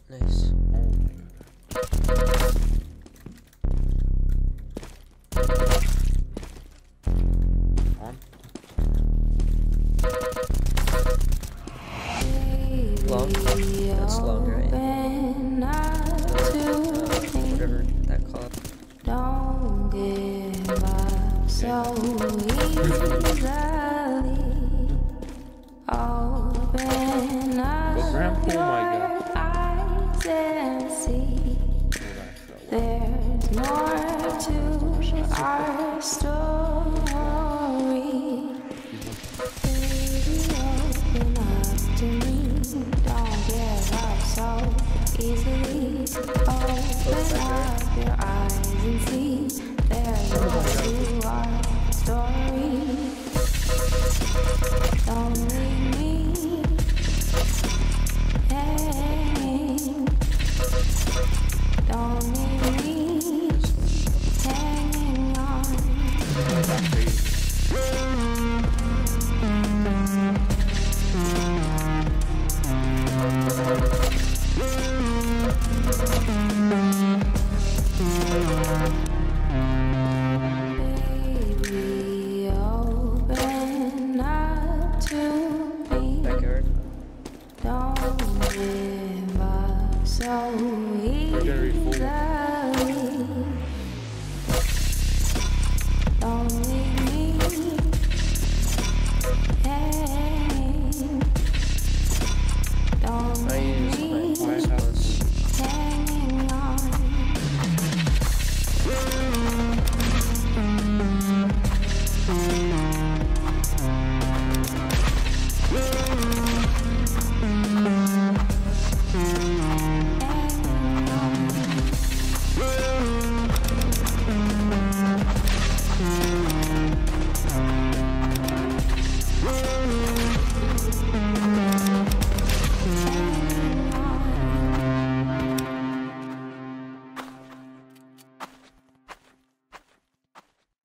Nice. On. Long? That's long, right? Whatever that called. Don't give up so easily. Open up your eyes and see. There's more to our story. Baby, open up to me. Don't give up so easily. Open up your eyes and see. There's more to our story. Don't leave me hanging. Don't leave me hanging on. Baby, open up to me. Backyard. Don't give up so easily.